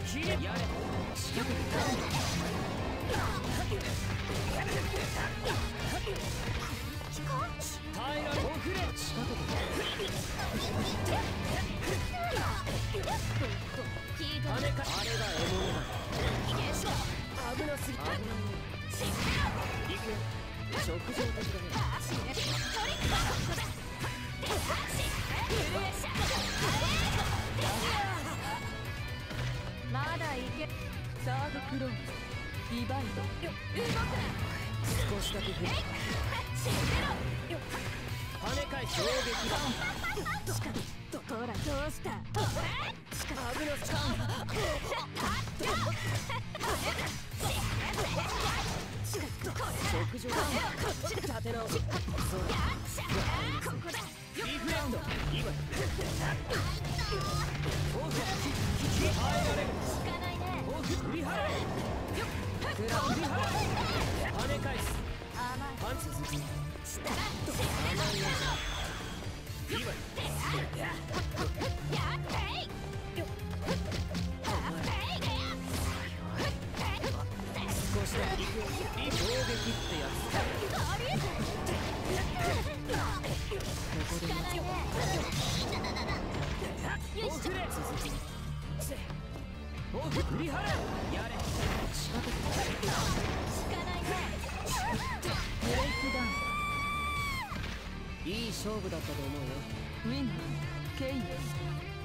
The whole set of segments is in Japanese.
切れやれ仕掛けて耐えられ遅れ仕掛けてあれが獲物だ危なすぎた行くよ直情的だねまだいけ。サードクローズリバイド。 少しだけ振る跳ね返し衝撃だほらどうした危なす直情だ立て直しそうだここだリフレンド今オフ耐えられる効かないね。 オフ振り払え振り払え跳ね返す甘い。 パンツ続き甘いよ今少しだけ行く衝撃ってやつここで待つオフレ続きオフ振り払えやれ仕掛けて効かないね。ブレイクダウン。 いい勝負だったと思うよウィンナーケインです。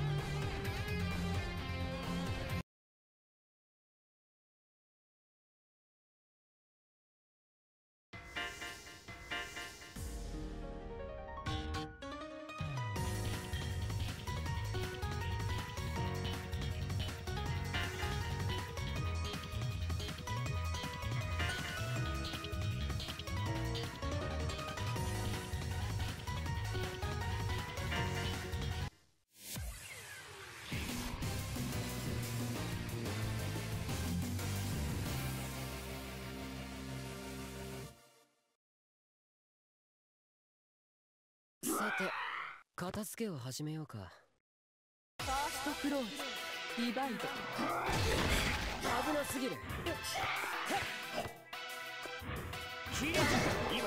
さて片付けを始めようかファーストクローズリバイド。 危なすぎる切れた今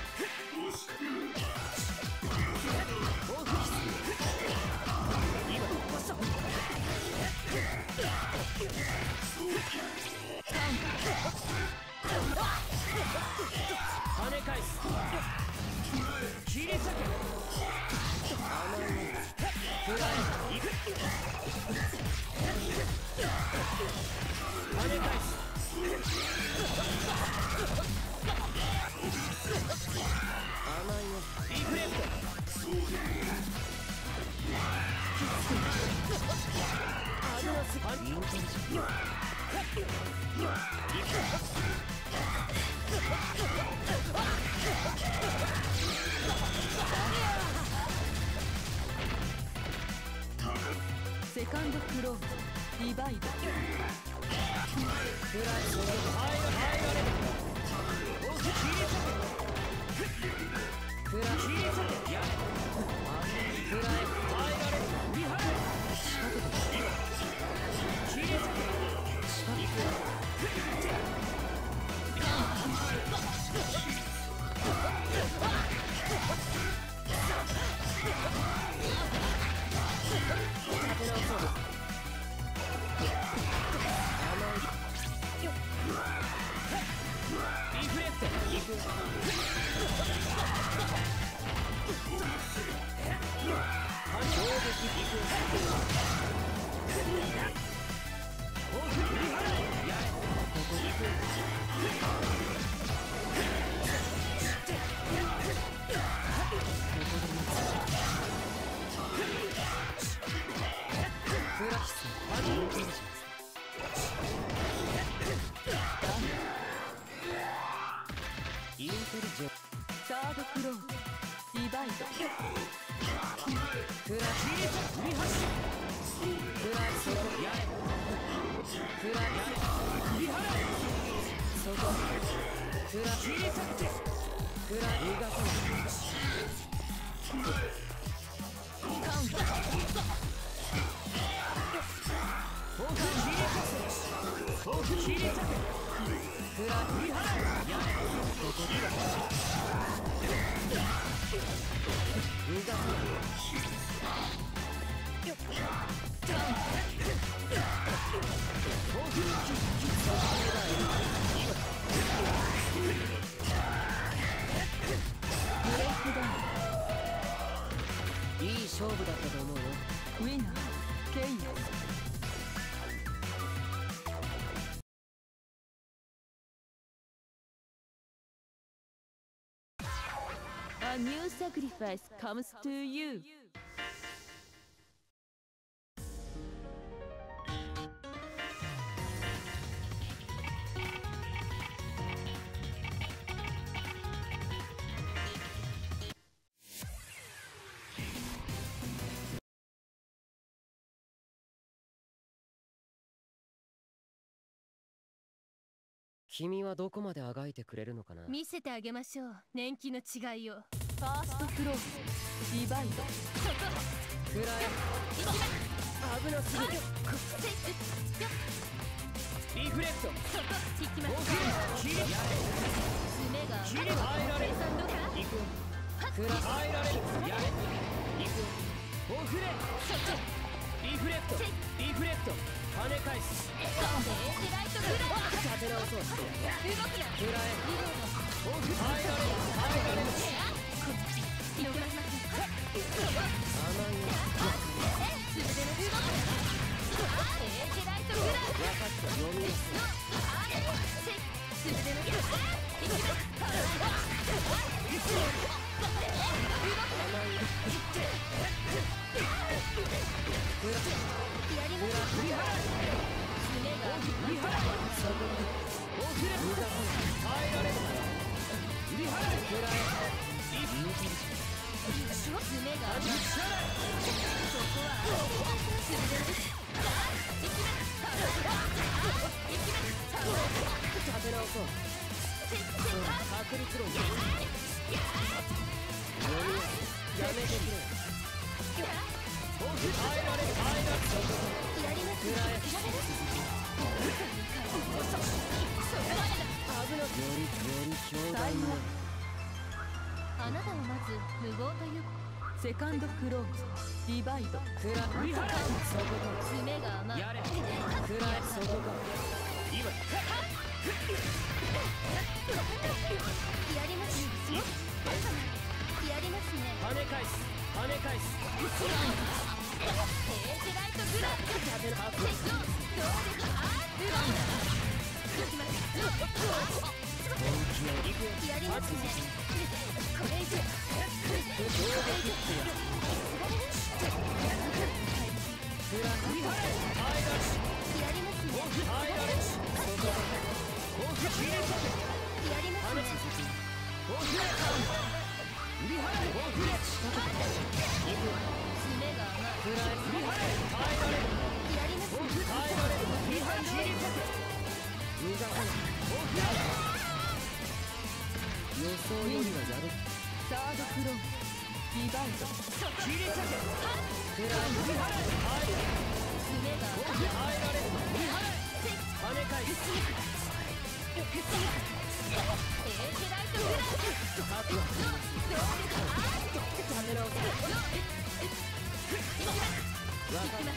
オフ今こそ跳ね返す切り裂け甘いねフライいく跳ね返す甘いねリフレクト危なすぎインテリジェンセカンドクローズリバイド。 フライ入られるオフ切り裂けフライ切り裂けやれフライ入られるリハイ仕掛けて切り裂け仕掛けて立て直そうですリフレクトいく衝撃いくオフ振り払えやれここに行くフラッシュパニックしますインテリジェンサードクローズリバイド。 フラッシュ振り走るフラッシュやれフラッシュ振り払えそこフラッシュフラ逃がさないカウンターオフ切り裂く切り裂けくら振り払えやれここだ逃がすなよっいい勝負だったと思うよ。 ウィナーケイン。A new sacrifice comes to you. 君はどこまであがいてくれるのかな。 見せてあげましょう、年季の違いを。 ファーストクローズディバイド。 そこくらえ危なすぎる。リフレクトそこ行きます。 切りやれ爪が切り入られる。 計算どこだ。 行くよくら入られる。やれ行くよオフレそこリフレクトリフレクト跳ね返すエースライトグラ立て直そうしてやる動くな。 くらえリロードオフ入られる入られる逃がしません。 甘いよ素手の動くな。エースライトグラ分かった読みます素手の動くな。行きます。やります。爪が振り払えそこでオフレクト耐えられる振り払えくらえリフレクト爪が立ち去れそこは素手です。行きます。 立て直そう確率論読みますやめてくれオフ耐えられる耐えられるそこやります。 くらえ危なくより強大なあなたはまず無謀というセカンドクローズディバイド。 くら振り払えそこ爪が甘い。 かやれくらえそこか今やりますよ。やりますね。 跳ね返す跳ね返すエースライトグラフ。 立てるはずどうですか。行きます。 本気をいくよやりますね。これ以上どうで切ってやるくら振り払え耐えられしやりますね。 耐えられしそこだオフ切り裂けやりますね。 オフレ振り払えオフレいくよ爪が甘い。 くらえ振り払え耐えられるやりますね。 オフ耐えられる振り払え切り裂け逃がさないオフ予想よりはやるサードクローズディバイド。 切り裂けくらえ振り払え耐える爪がオフ耐えられる振り払え跳ね返すエースライトグラフ。 覚悟どうですか。 立て直せ分かってる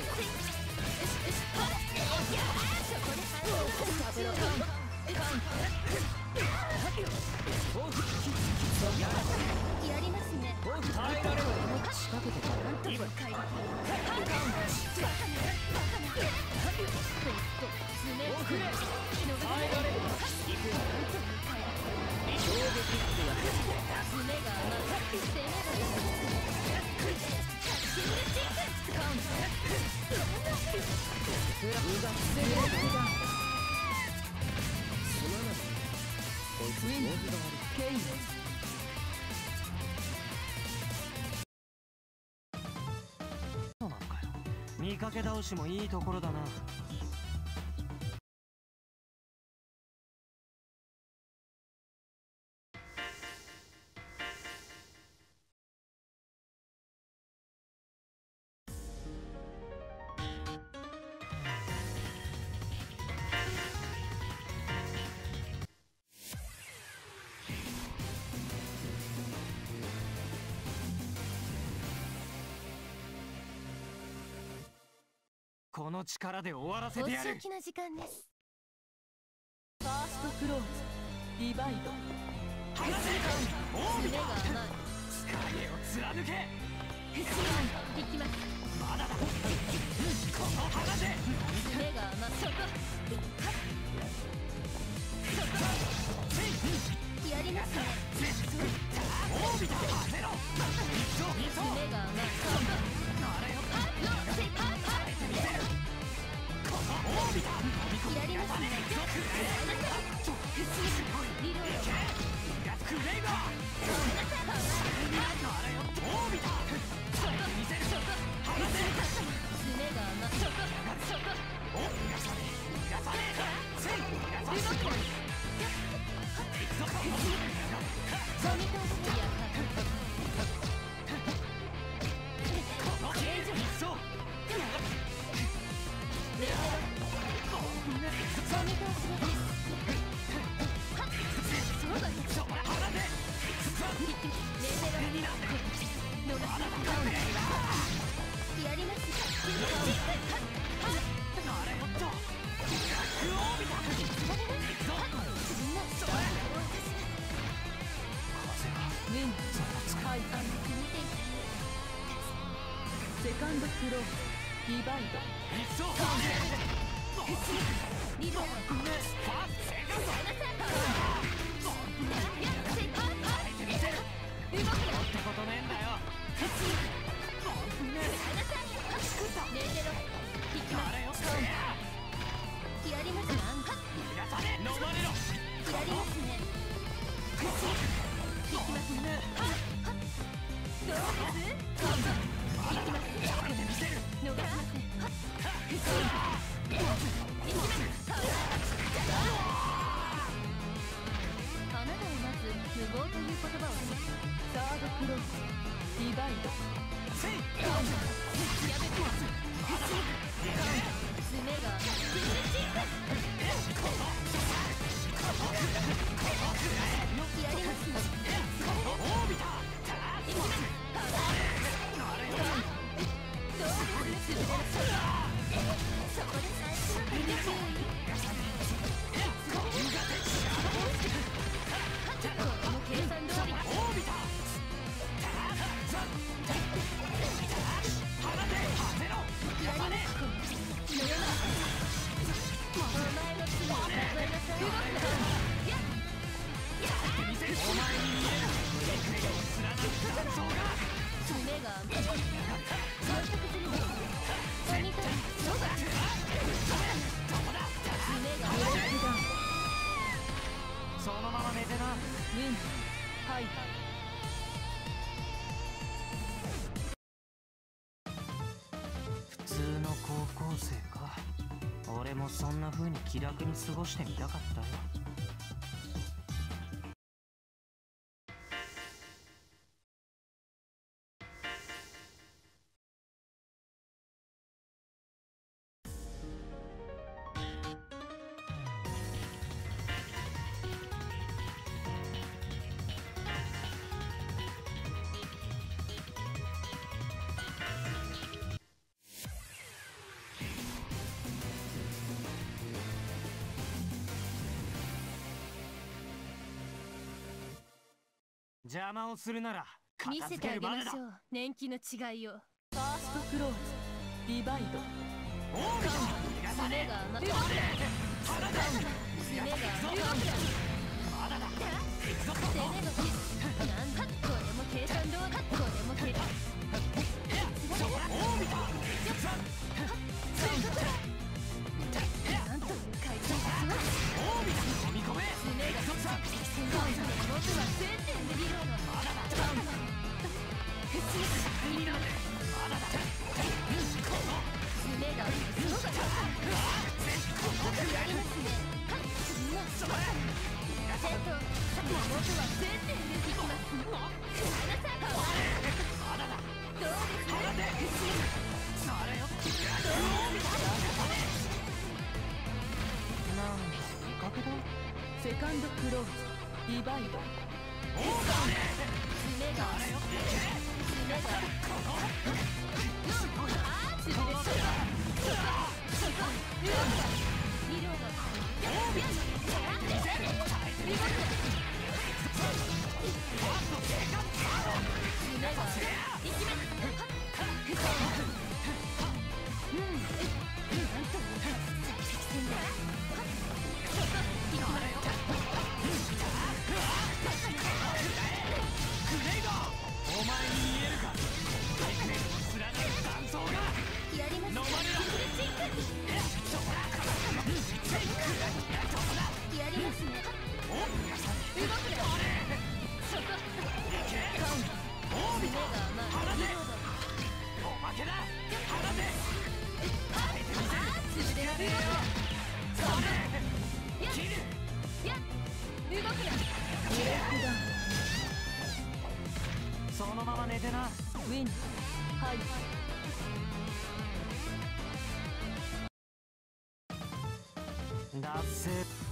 そこで反応立て直せオフやれやりますね。 オフ耐えられる仕掛けてから今バカな爪オフレ耐えられる行くよ衝撃ってやつ爪が甘い。攻めがいい。シングルチックカウンくらうがセレクダウン。 すまないこいつウィナー動機が悪いケイン。 そうなのかよ。見かけ倒しもいいところだな。 この力で終わらせおてやる。 仕置きな時間です。 ファーストクローズディバイド。 離せ。 爪が甘い。 影を貫け。 行きます。 まだだ。この離せ。 爪が甘い。やりますね。 オービター当てろ。 爪が甘い。やりますね。リロード。 クレイバー。 セカンドクローズディバイド。 リロード。 ってことねえんだよ。 やりますね。 飲まれろ。 やりますね。行きますね。どうです？行きます。逃しません。あなたはまず無謀という言葉をサードクローズディバイド。 やめてます。爪がやりますね。そこで最初の手で注意。これも計算通り。やります。お前の罪を数えなさい。爪がそのまま寝てな。 はい。 普通の高校生か。俺もそんな風に気楽に過ごしてみたかったよ。邪魔をするなら見片せてあげ付けるまでだ。 ましょう。年季の違いを。 ファーストクローズディバイド。 爪が甘い。爪が甘い。攻めがなんだ。これも計算通り。これも計算。なんという回転ですわ。爪が僕は1000点でリロード。爪がやりますね。戦闘僕は1000点でいきます。どうですなんだ見かけだ。 セカンドクローズディバイド。 爪がそのまま寝てな。 ウィンハイ脱せ。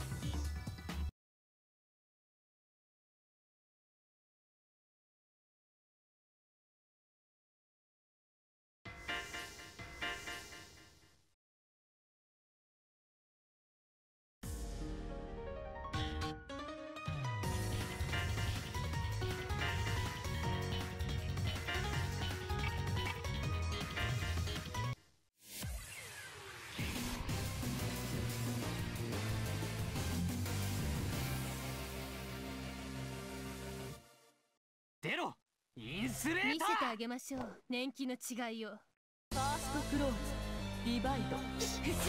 出ろインスレーター。 見せてあげましょう、年季の違いを。 ファーストクローズディバイド切る。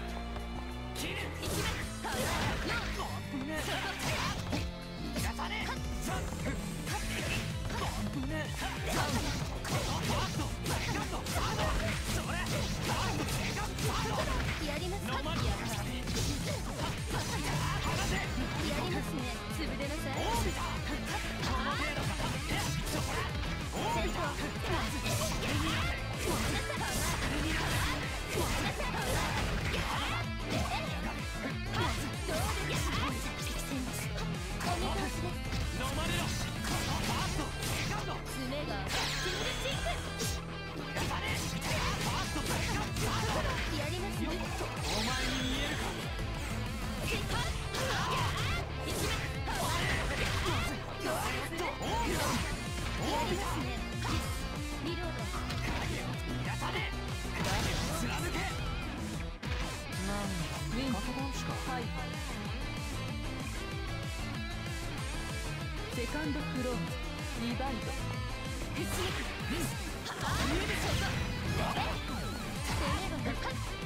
逃がさねえ。 やりますか。やりますね。つぶれなさい。 はいセカンドクローズディバイド攻めろ。